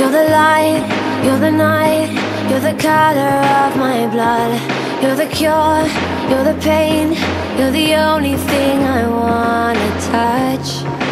You're the light, you're the night, you're the color of my blood. You're the cure, you're the pain, you're the only thing I wanna touch.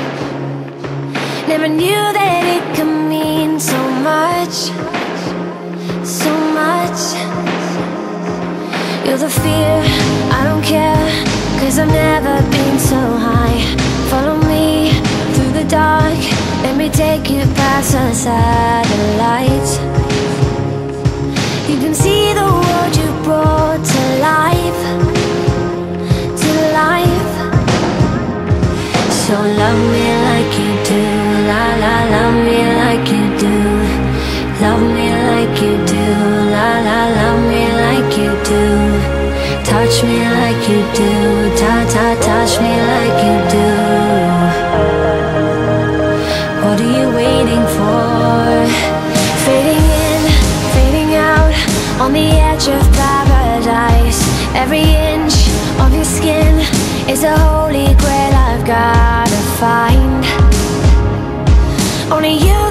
Never knew that it could mean so much, so much. You're the fear, I don't care, 'cause I've never been so high. Follow me through the dark, let me take you past the satellites. You can see the world you brought to life, to life. So love me like you do, la la, love me like you do. Love me like you do, la la, love me like you do. Touch me like you do, ta ta, touch me like you do. What are you waiting for? Fading in, fading out, on the edge of paradise. Every inch of your skin is a holy grail I've gotta find. Only you